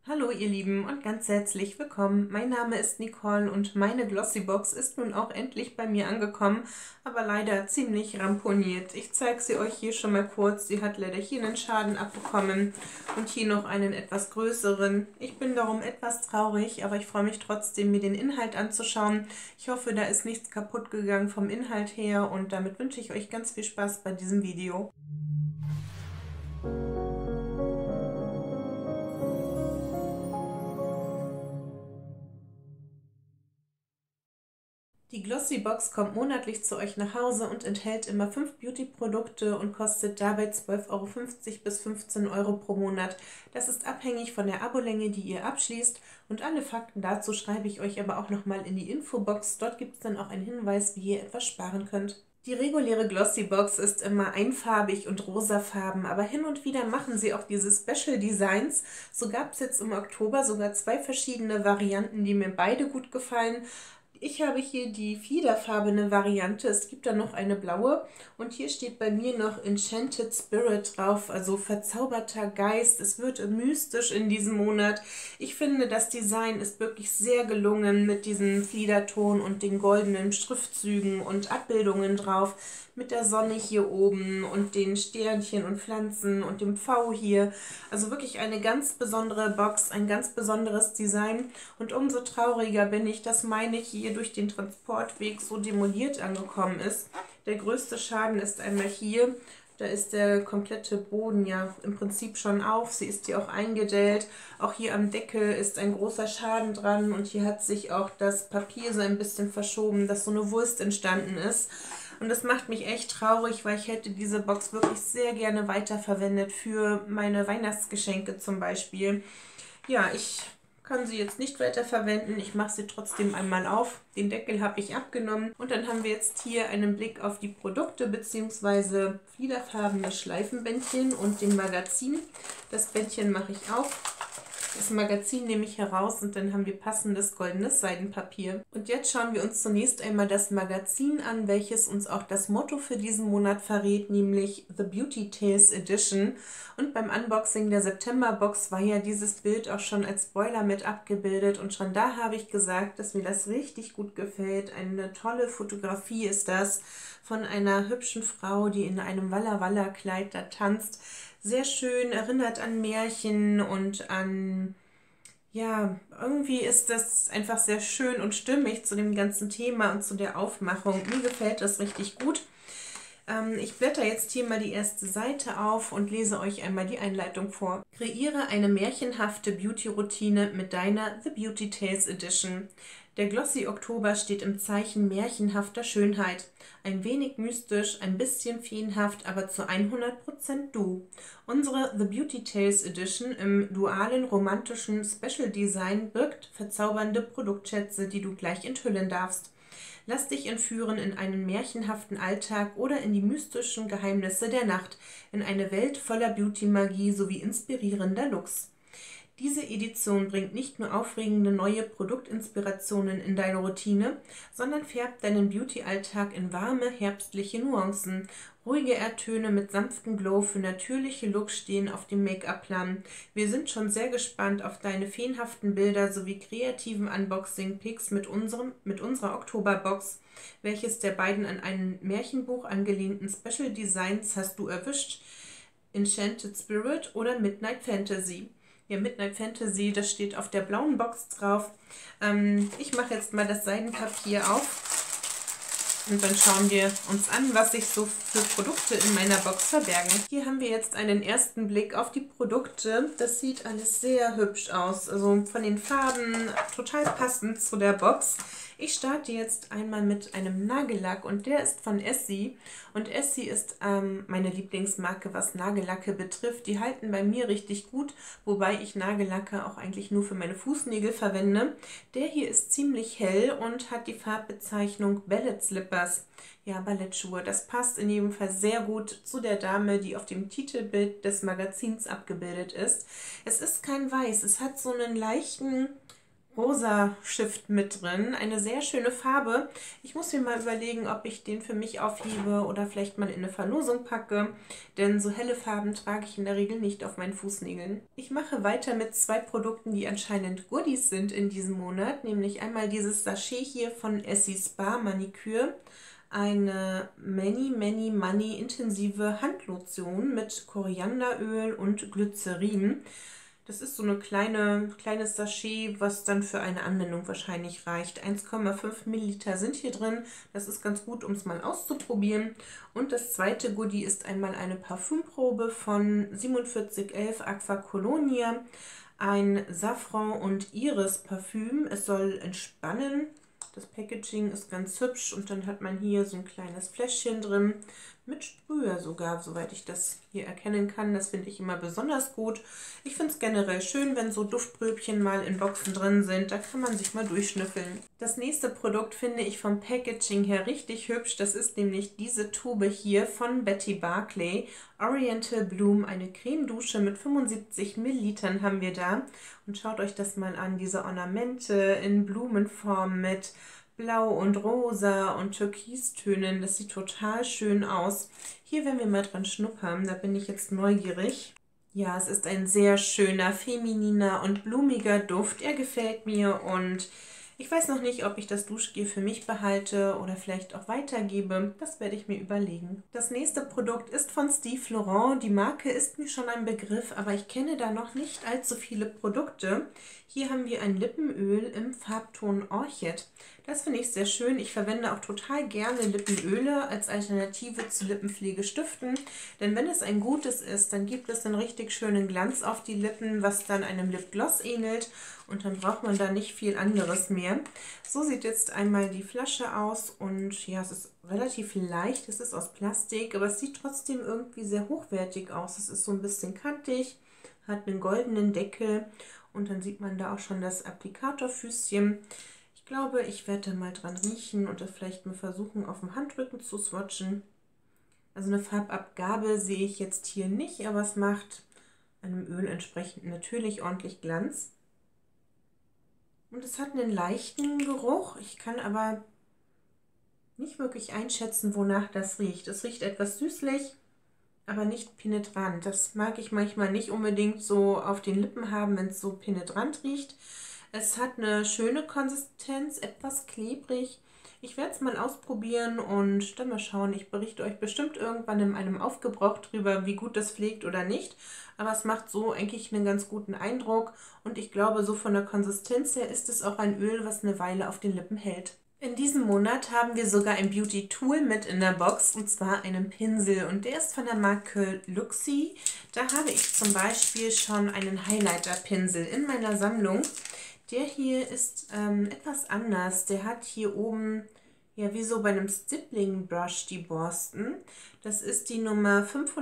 Hallo ihr Lieben und ganz herzlich willkommen. Mein Name ist Nicole und meine Glossybox ist nun auch endlich bei mir angekommen, aber leider ziemlich ramponiert. Ich zeige sie euch hier schon mal kurz. Sie hat leider hier einen Schaden abbekommen und hier noch einen etwas größeren. Ich bin darum etwas traurig, aber ich freue mich trotzdem, mir den Inhalt anzuschauen. Ich hoffe, da ist nichts kaputt gegangen vom Inhalt her und damit wünsche ich euch ganz viel Spaß bei diesem Video. Die Glossybox kommt monatlich zu euch nach Hause und enthält immer 5 Beauty-Produkte und kostet dabei 12,50 € bis 15 € pro Monat. Das ist abhängig von der Abolänge, die ihr abschließt, und alle Fakten dazu schreibe ich euch aber auch nochmal in die Infobox. Dort gibt es dann auch einen Hinweis, wie ihr etwas sparen könnt. Die reguläre Glossybox ist immer einfarbig und rosafarben, aber hin und wieder machen sie auch diese Special Designs. So gab es jetzt im Oktober sogar 2 verschiedene Varianten, die mir beide gut gefallen. Ich habe hier die fiederfarbene Variante, es gibt da noch eine blaue und hier steht bei mir noch Enchanted Spirit drauf, also verzauberter Geist. Es wird mystisch in diesem Monat. Ich finde, das Design ist wirklich sehr gelungen mit diesem Fliederton und den goldenen Schriftzügen und Abbildungen drauf, mit der Sonne hier oben und den Sternchen und Pflanzen und dem V hier. Also wirklich eine ganz besondere Box, ein ganz besonderes Design und umso trauriger bin ich, dass meine hier durch den Transportweg so demoliert angekommen ist. Der größte Schaden ist einmal hier. Da ist der komplette Boden ja im Prinzip schon auf. Sie ist hier auch eingedellt. Auch hier am Deckel ist ein großer Schaden dran und hier hat sich auch das Papier so ein bisschen verschoben, dass so eine Wurst entstanden ist. Und das macht mich echt traurig, weil ich hätte diese Box wirklich sehr gerne weiterverwendet für meine Weihnachtsgeschenke zum Beispiel. Ja, ich kann sie jetzt nicht weiterverwenden. Ich mache sie trotzdem einmal auf. Den Deckel habe ich abgenommen. Und dann haben wir jetzt hier einen Blick auf die Produkte bzw. fliederfarbene Schleifenbändchen und den Magazin. Das Bändchen mache ich auf. Das Magazin nehme ich heraus und dann haben wir passendes goldenes Seidenpapier. Und jetzt schauen wir uns zunächst einmal das Magazin an, welches uns auch das Motto für diesen Monat verrät, nämlich The Beauty Tales Edition. Und beim Unboxing der September-Box war ja dieses Bild auch schon als Spoiler mit abgebildet und schon da habe ich gesagt, dass mir das richtig gut gefällt. Eine tolle Fotografie ist das von einer hübschen Frau, die in einem Walla Walla Kleid da tanzt. Sehr schön, erinnert an Märchen und an, ja, irgendwie ist das einfach sehr schön und stimmig zu dem ganzen Thema und zu der Aufmachung. Mir gefällt das richtig gut. Ich blätter jetzt hier mal die erste Seite auf und lese euch einmal die Einleitung vor. Kreiere eine märchenhafte Beauty-Routine mit deiner The Beauty Tales Edition. Der Glossy Oktober steht im Zeichen märchenhafter Schönheit. Ein wenig mystisch, ein bisschen feenhaft, aber zu 100% du. Unsere The Beauty Tales Edition im dualen romantischen Special Design birgt verzaubernde Produktschätze, die du gleich enthüllen darfst. Lass dich entführen in einen märchenhaften Alltag oder in die mystischen Geheimnisse der Nacht, in eine Welt voller Beauty-Magie sowie inspirierender Looks. Diese Edition bringt nicht nur aufregende neue Produktinspirationen in deine Routine, sondern färbt deinen Beauty-Alltag in warme, herbstliche Nuancen. Ruhige Erdtöne mit sanftem Glow für natürliche Looks stehen auf dem Make-up-Plan. Wir sind schon sehr gespannt auf deine feenhaften Bilder sowie kreativen Unboxing-Pics mit unserer Oktoberbox. Welches der beiden an ein Märchenbuch angelehnten Special Designs hast du erwischt? Enchanted Spirit oder Midnight Fantasy? Ja, Midnight Fantasy, das steht auf der blauen Box drauf. Ich mache jetzt mal das Seidenpapier auf und dann schauen wir uns an, was sich so für Produkte in meiner Box verbergen. Hier haben wir jetzt einen ersten Blick auf die Produkte. Das sieht alles sehr hübsch aus, also von den Farben total passend zu der Box. Ich starte jetzt einmal mit einem Nagellack und der ist von Essie. Und Essie ist meine Lieblingsmarke, was Nagellacke betrifft. Die halten bei mir richtig gut, wobei ich Nagellacke auch eigentlich nur für meine Fußnägel verwende. Der hier ist ziemlich hell und hat die Farbbezeichnung Ballet Slippers. Ja, Ballettschuhe. Das passt in jedem Fall sehr gut zu der Dame, die auf dem Titelbild des Magazins abgebildet ist. Es ist kein Weiß, es hat so einen leichten rosa Stift mit drin. Eine sehr schöne Farbe. Ich muss mir mal überlegen, ob ich den für mich aufhebe oder vielleicht mal in eine Verlosung packe, denn so helle Farben trage ich in der Regel nicht auf meinen Fußnägeln. Ich mache weiter mit zwei Produkten, die anscheinend Goodies sind in diesem Monat, nämlich einmal dieses Sachet hier von Essie Spa Manicure. Eine Many Money intensive Handlotion mit Korianderöl und Glycerin. Das ist so eine kleines Sachet, was dann für eine Anwendung wahrscheinlich reicht. 1,5 Milliliter sind hier drin. Das ist ganz gut, um es mal auszuprobieren. Und das zweite Goodie ist einmal eine Parfümprobe von 4711 Aqua Colonia. Ein Safran und Iris Parfüm. Es soll entspannen. Das Packaging ist ganz hübsch und dann hat man hier so ein kleines Fläschchen drin, mit Sprüher sogar, soweit ich das hier erkennen kann. Das finde ich immer besonders gut. Ich finde es generell schön, wenn so Duftpröbchen mal in Boxen drin sind. Da kann man sich mal durchschnüffeln. Das nächste Produkt finde ich vom Packaging her richtig hübsch. Das ist nämlich diese Tube hier von Betty Barclay. Oriental Bloom, eine Cremedusche mit 75 Millilitern haben wir da. Und schaut euch das mal an, diese Ornamente in Blumenform mit Blau und Rosa und Türkistönen. Das sieht total schön aus. Hier werden wir mal dran schnuppern, da bin ich jetzt neugierig. Ja, es ist ein sehr schöner, femininer und blumiger Duft. Er gefällt mir und ich weiß noch nicht, ob ich das Duschgel für mich behalte oder vielleicht auch weitergebe. Das werde ich mir überlegen. Das nächste Produkt ist von Steve Laurent. Die Marke ist mir schon ein Begriff, aber ich kenne da noch nicht allzu viele Produkte. Hier haben wir ein Lippenöl im Farbton Orchid. Das finde ich sehr schön. Ich verwende auch total gerne Lippenöle als Alternative zu Lippenpflegestiften. Denn wenn es ein gutes ist, dann gibt es einen richtig schönen Glanz auf die Lippen, was dann einem Lipgloss ähnelt. Und dann braucht man da nicht viel anderes mehr. So sieht jetzt einmal die Flasche aus. Und ja, es ist relativ leicht. Es ist aus Plastik, aber es sieht trotzdem irgendwie sehr hochwertig aus. Es ist so ein bisschen kantig, hat einen goldenen Deckel. Und dann sieht man da auch schon das Applikatorfüßchen. Ich glaube, ich werde mal dran riechen und das vielleicht mal versuchen, auf dem Handrücken zu swatchen. Also eine Farbabgabe sehe ich jetzt hier nicht, aber es macht einem Öl entsprechend natürlich ordentlich Glanz. Und es hat einen leichten Geruch. Ich kann aber nicht wirklich einschätzen, wonach das riecht. Es riecht etwas süßlich, aber nicht penetrant. Das mag ich manchmal nicht unbedingt so auf den Lippen haben, wenn es so penetrant riecht. Es hat eine schöne Konsistenz, etwas klebrig. Ich werde es mal ausprobieren und dann mal schauen. Ich berichte euch bestimmt irgendwann in einem Aufgebrauch drüber, wie gut das pflegt oder nicht. Aber es macht so eigentlich einen ganz guten Eindruck. Und ich glaube, so von der Konsistenz her ist es auch ein Öl, was eine Weile auf den Lippen hält. In diesem Monat haben wir sogar ein Beauty-Tool mit in der Box, und zwar einen Pinsel. Und der ist von der Marke Luxie. Da habe ich zum Beispiel schon einen Highlighter-Pinsel in meiner Sammlung. Der hier ist etwas anders. Der hat hier oben, ja wie so bei einem Stippling Brush, die Borsten. Das ist die Nummer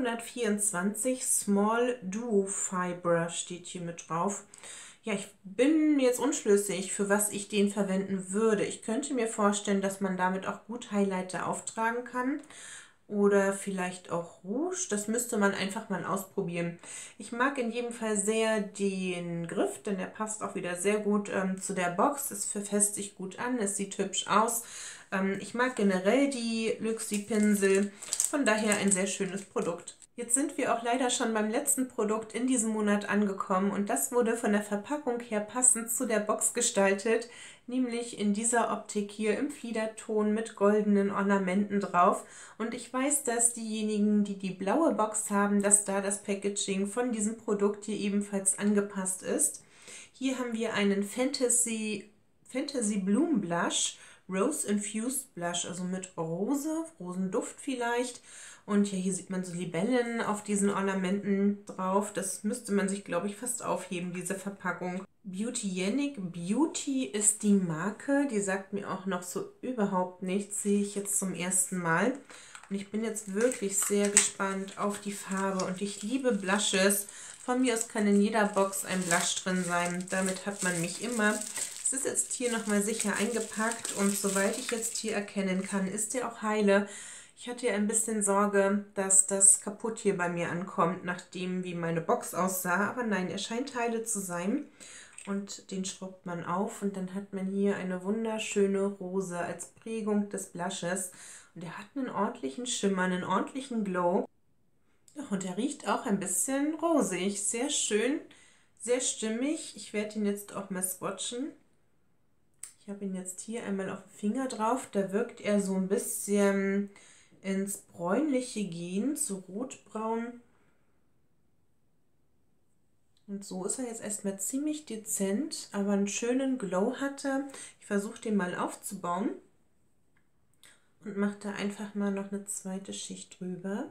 524 Small Duo Fiber, steht hier mit drauf. Ja, ich bin jetzt unschlüssig, für was ich den verwenden würde. Ich könnte mir vorstellen, dass man damit auch gut Highlighter auftragen kann. Oder vielleicht auch Rouge. Das müsste man einfach mal ausprobieren. Ich mag in jedem Fall sehr den Griff, denn der passt auch wieder sehr gut zu der Box. Es verfestigt sich gut an, es sieht hübsch aus. Ich mag generell die Luxie Pinsel, von daher ein sehr schönes Produkt. Jetzt sind wir auch leider schon beim letzten Produkt in diesem Monat angekommen und das wurde von der Verpackung her passend zu der Box gestaltet, nämlich in dieser Optik hier im Fliederton mit goldenen Ornamenten drauf. Und ich weiß, dass diejenigen, die die blaue Box haben, dass da das Packaging von diesem Produkt hier ebenfalls angepasst ist. Hier haben wir einen Fantasy Bloom Blush, Rose Infused Blush, also mit Rosenduft vielleicht. Und ja, hier sieht man so Libellen auf diesen Ornamenten drauf. Das müsste man sich, glaube ich, fast aufheben, diese Verpackung. Beautyanic Beauty ist die Marke. Die sagt mir auch noch so überhaupt nichts. Sehe ich jetzt zum ersten Mal. Und ich bin jetzt wirklich sehr gespannt auf die Farbe. Und ich liebe Blushes. Von mir aus kann in jeder Box ein Blush drin sein. Damit hat man mich immer. Es ist jetzt hier nochmal sicher eingepackt. Und soweit ich jetzt hier erkennen kann, ist der auch heile. Ich hatte ja ein bisschen Sorge, dass das kaputt hier bei mir ankommt, nachdem wie meine Box aussah. Aber nein, er scheint heile zu sein. und den schrubbt man auf und dann hat man hier eine wunderschöne Rose als Prägung des Blushes und der hat einen ordentlichen Schimmer, einen ordentlichen Glow. Ja, und der riecht auch ein bisschen rosig, sehr schön, sehr stimmig. Ich werde ihn jetzt auch mal swatchen. Ich habe ihn jetzt hier einmal auf den Finger drauf, da wirkt er so ein bisschen ins Bräunliche gehen, zu rotbraun. Und so ist er jetzt erstmal ziemlich dezent, aber einen schönen Glow hat er. Ich versuche den mal aufzubauen und mache da einfach mal noch eine zweite Schicht drüber.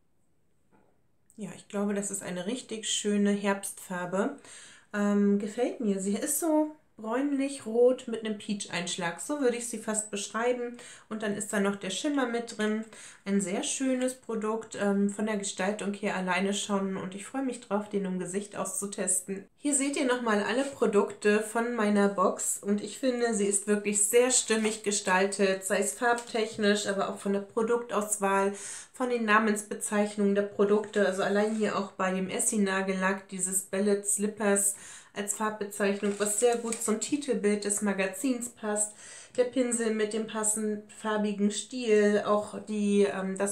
Ja, ich glaube, das ist eine richtig schöne Herbstfarbe. Gefällt mir. Sie ist so bräunlich-rot mit einem Peach-Einschlag. So würde ich sie fast beschreiben. Und dann ist da noch der Schimmer mit drin. Ein sehr schönes Produkt, von der Gestaltung her alleine schon. Und ich freue mich drauf, den im Gesicht auszutesten. Hier seht ihr nochmal alle Produkte von meiner Box. Und ich finde, sie ist wirklich sehr stimmig gestaltet. Sei es farbtechnisch, aber auch von der Produktauswahl, von den Namensbezeichnungen der Produkte. Also allein hier auch bei dem Essie-Nagellack, dieses Bellet Slippers als Farbbezeichnung, was sehr gut zum Titelbild des Magazins passt. Der Pinsel mit dem passend farbigen Stiel, auch die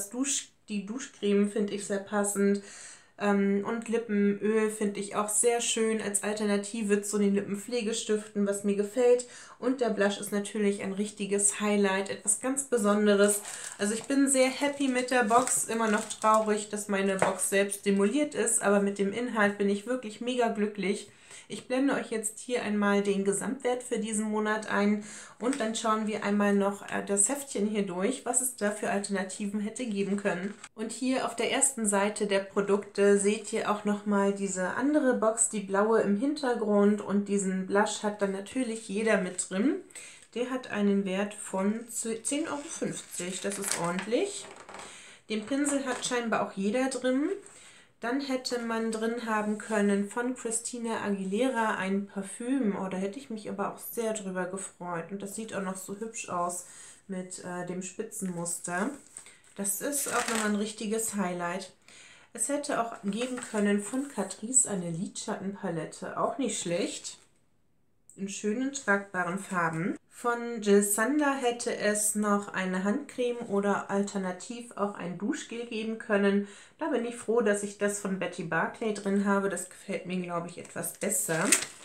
Duschcreme finde ich sehr passend. Und Lippenöl finde ich auch sehr schön als Alternative zu den Lippenpflegestiften, was mir gefällt. Und der Blush ist natürlich ein richtiges Highlight, etwas ganz Besonderes. Also ich bin sehr happy mit der Box, immer noch traurig, dass meine Box selbst demoliert ist, aber mit dem Inhalt bin ich wirklich mega glücklich. Ich blende euch jetzt hier einmal den Gesamtwert für diesen Monat ein und dann schauen wir einmal noch das Heftchen hier durch, was es da für Alternativen hätte geben können. Und hier auf der ersten Seite der Produkte seht ihr auch nochmal diese andere Box, die blaue im Hintergrund, und diesen Blush hat dann natürlich jeder mit drin. Der hat einen Wert von 10,50 €, das ist ordentlich. Den Pinsel hat scheinbar auch jeder drin. Dann hätte man drin haben können von Christina Aguilera ein Parfüm. Oh, da hätte ich mich aber auch sehr drüber gefreut. Und das sieht auch noch so hübsch aus mit dem Spitzenmuster. Das ist auch nochmal ein richtiges Highlight. Es hätte auch geben können von Catrice eine Lidschattenpalette. Auch nicht schlecht. In schönen, tragbaren Farben. Von Jil Sander hätte es noch eine Handcreme oder alternativ auch ein Duschgel geben können. Da bin ich froh, dass ich das von Betty Barclay drin habe. Das gefällt mir, glaube ich, etwas besser.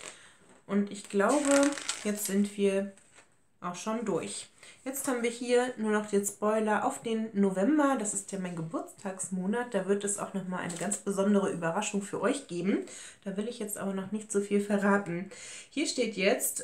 Und ich glaube, jetzt sind wir auch schon durch. Jetzt haben wir hier nur noch den Spoiler auf den November. Das ist ja mein Geburtstagsmonat. Da wird es auch nochmal eine ganz besondere Überraschung für euch geben. Da will ich jetzt aber noch nicht so viel verraten. Hier steht jetzt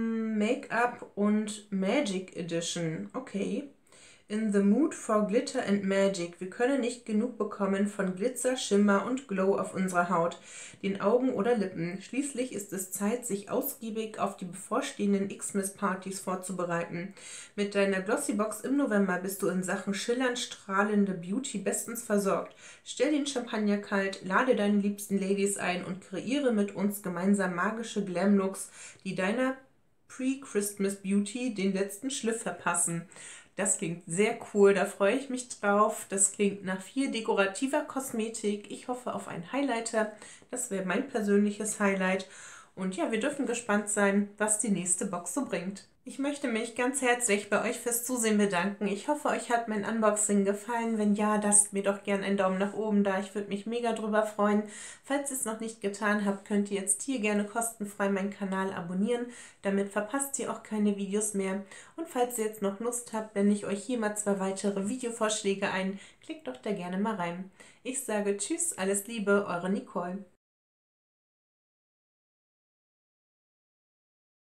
Make-up und Magic Edition. Okay. In the mood for glitter and magic. Wir können nicht genug bekommen von Glitzer, Schimmer und Glow auf unserer Haut, den Augen oder Lippen. Schließlich ist es Zeit, sich ausgiebig auf die bevorstehenden Xmas-Partys vorzubereiten. Mit deiner Glossybox im November bist du in Sachen schillernd strahlende Beauty bestens versorgt. Stell den Champagner kalt, lade deine liebsten Ladies ein und kreiere mit uns gemeinsam magische Glam-Looks, die deiner Pre-Christmas Beauty den letzten Schliff verpassen. Das klingt sehr cool, da freue ich mich drauf. Das klingt nach viel dekorativer Kosmetik. Ich hoffe auf einen Highlighter. Das wäre mein persönliches Highlight. Und ja, wir dürfen gespannt sein, was die nächste Box so bringt. Ich möchte mich ganz herzlich bei euch fürs Zusehen bedanken. Ich hoffe, euch hat mein Unboxing gefallen. Wenn ja, lasst mir doch gerne einen Daumen nach oben da. Ich würde mich mega drüber freuen. Falls ihr es noch nicht getan habt, könnt ihr jetzt hier gerne kostenfrei meinen Kanal abonnieren. Damit verpasst ihr auch keine Videos mehr. Und falls ihr jetzt noch Lust habt, blende ich euch hier mal 2 weitere Videovorschläge ein. Klickt doch da gerne mal rein. Ich sage Tschüss, alles Liebe, eure Nicole.